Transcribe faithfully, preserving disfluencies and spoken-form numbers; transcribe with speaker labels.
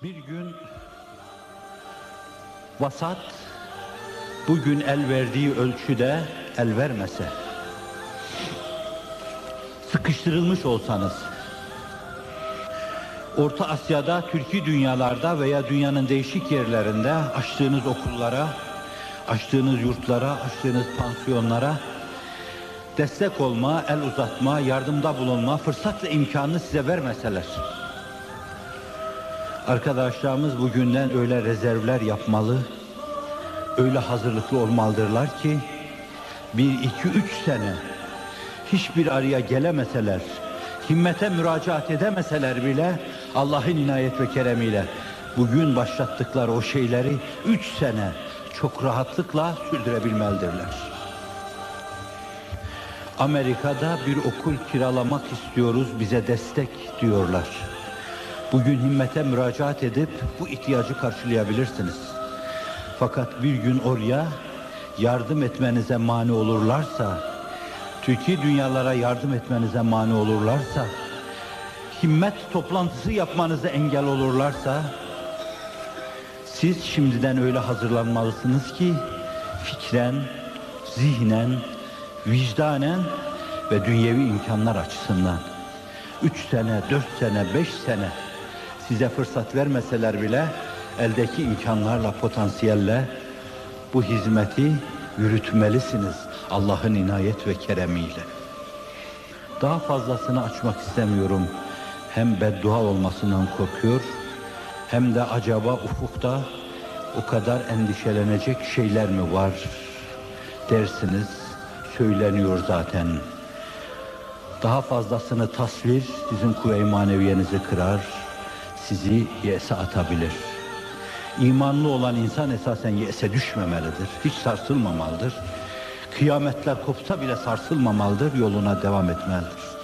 Speaker 1: Bir gün vasat bugün el verdiği ölçüde el vermese, sıkıştırılmış olsanız, Orta Asya'da, Türkiye dünyalarda veya dünyanın değişik yerlerinde açtığınız okullara, açtığınız yurtlara, açtığınız pansiyonlara destek olma, el uzatma, yardımda bulunma, fırsat ve imkanını size vermeseler, arkadaşlarımız bugünden öyle rezervler yapmalı, öyle hazırlıklı olmalıdırlar ki bir, iki, üç sene hiçbir araya gelemeseler, himmete müracaat edemeseler bile Allah'ın inayet ve keremiyle bugün başlattıkları o şeyleri üç sene çok rahatlıkla sürdürebilmelidirler. Amerika'da bir okul kiralamak istiyoruz, bize destek diyorlar. Bugün himmete müracaat edip bu ihtiyacı karşılayabilirsiniz. Fakat bir gün oraya yardım etmenize mani olurlarsa, Türkiye dünyalara yardım etmenize mani olurlarsa, himmet toplantısı yapmanıza engel olurlarsa, siz şimdiden öyle hazırlanmalısınız ki fikren, zihnen, vicdanen ve dünyevi imkanlar açısından üç sene, dört sene, beş sene size fırsat vermeseler bile eldeki imkanlarla, potansiyelle bu hizmeti yürütmelisiniz Allah'ın inayet ve keremiyle. Daha fazlasını açmak istemiyorum. Hem beddua olmasından korkuyor, hem de acaba ufukta o kadar endişelenecek şeyler mi var dersiniz, söyleniyor zaten. Daha fazlasını tasvir sizin kuvve-i maneviyenizi kırar, sizi yese atabilir. İmanlı olan insan esasen yese düşmemelidir, hiç sarsılmamalıdır. Kıyametler kopsa bile sarsılmamalıdır, yoluna devam etmelidir.